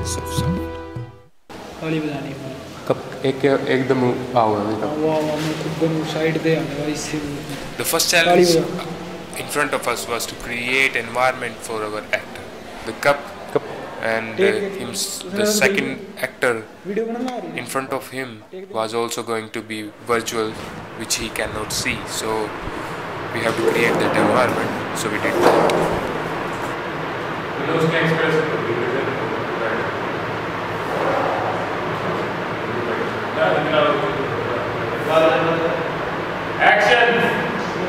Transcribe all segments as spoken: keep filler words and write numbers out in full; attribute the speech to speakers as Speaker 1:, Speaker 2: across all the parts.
Speaker 1: lines of sound.
Speaker 2: ताली बजानी है
Speaker 1: कब एक एकदम आओ
Speaker 2: वाह वाह मैं एकदम साइड पे आ गया इससे
Speaker 1: The first challenge in front of us was to create environment for our actor, the cup, cup. and uh, him, the second actor in front of him was also going to be virtual, which he cannot see. So we have to create that environment. So we did that.
Speaker 3: Action!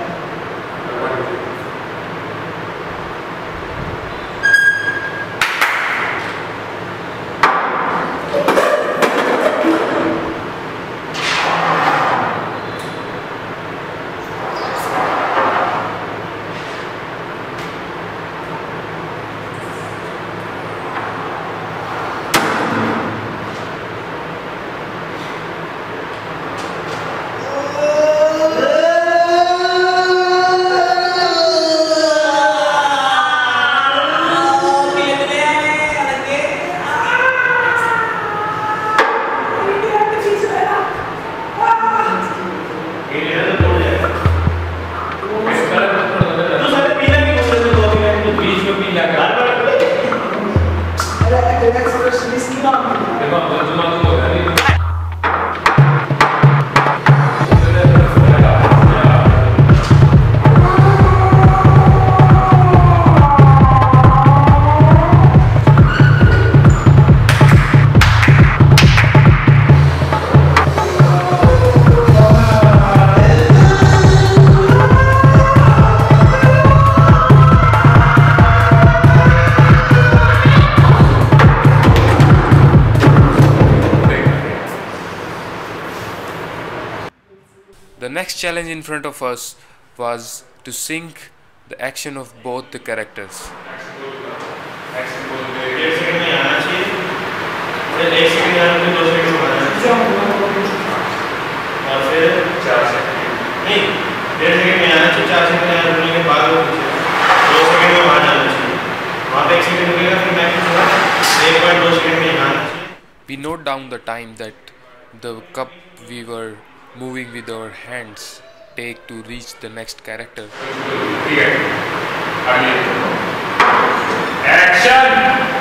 Speaker 1: The next challenge in front of us was to sync the action of both the characters. We note down the time that the cup we were moving with our hands take to reach the next character.
Speaker 3: Action!